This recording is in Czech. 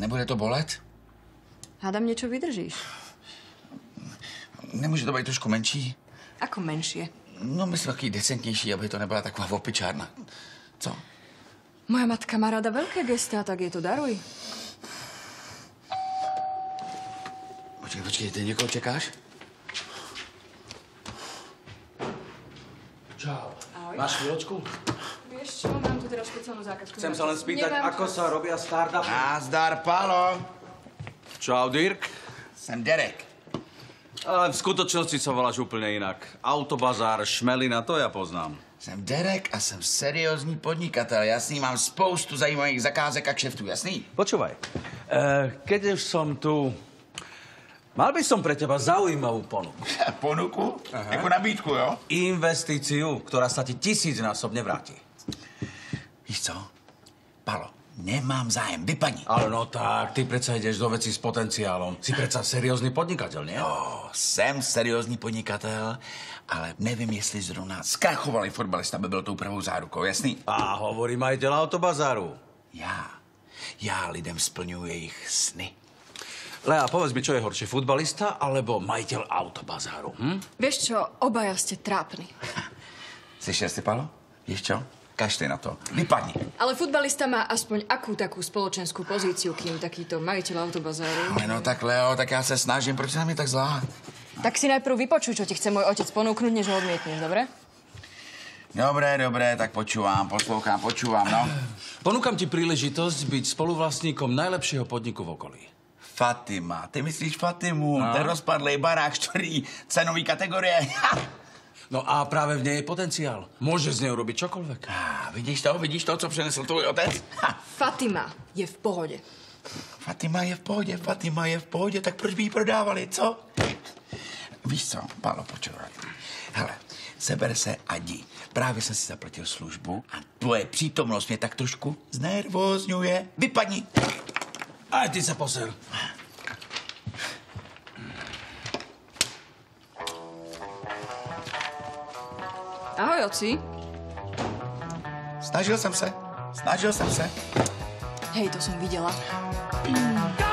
Nebude to bolet? Hádam, niečo vydržíš. Nemůže to být trošku menší? Ako menšie? No, myslím takový decentnější, aby to nebyla taková opičárna. Co? Moja matka má rada veľké gestá, tak je to daruj. Počkej, ty někoho čekáš? Čau. Ahoj. Máš chvíľočku? Vieš čo, mám tu teraz špeciálnu zákazku. Chcem sa len spýtať, ako sa robia startupy. Nazdar, Pálo. Čau, Dirk. Jsem Derek. Ale v skutočnosti sa voláš úplne inak. Autobazár, šmelina, to ja poznám. Jsem Derek a jsem seriózní podnikatel, jasný? Mám spoustu zajímavých zakázek a kšeftů, jasný? Počúvaj, keď už som tu, mal by som pre teba zaujímavú ponuku. Ponuku? Jako nabídku, jo? Investíciu, ktorá sa ti 1000-násobne vráti. Víš co? Pálo, nemám zájem, vypadni. Ale no tak, ty predsa ideš do veci s potenciálom. Si predsa seriózny podnikateľ, nie? Jo, jsem seriózní podnikatel, ale nevím, jestli zrovna zkrachovalý fotbalista by byl tou pravou zárukou, jasný? A hovorí majiteľ autobazáru. Já lidem splňuji jejich sny. Lea, povedz mi, čo je horšie, futbalista alebo majiteľ autobazáru, Vieš čo, obaja ste trápni. Slyšel jsi, Pálo? Víš čo? Kašli na to. Vypadni. Ale futbalista má aspoň akú takú spoločenskú pozíciu, kým takýto majiteľ autobazáru. Ale no tak, Leo, tak já se snažím, proč na mě tak zlá? Tak si najprv vypočuj, čo ti chce môj otec ponúknuť, než ho odmietneš, dobre? Dobré, tak poslouchám, no. Ponúkam ti príležitosť byť spoluvlastníkom najlepšieho podniku v okolí. Fatima, ty myslíš Fatimu? No. Ten rozpadlej barák 4. cenový kategorie. No a práve v nej je potenciál. Môže z nej urobiť čokoľvek. Vidíš to, co přinesl tvůj otec? Fatima je v pohode. Fatima je v pohodě, tak proč by ji prodávali, co? Víš co, Pálo, počúvaj. Hele, seber se a jdi. Právě jsem si zaplatil službu a tvoje přítomnost mě tak trošku znervózňuje. Vypadni. Aj ty sa poser. Ahoj, oci. Snažil jsem se. Hej, to som videla.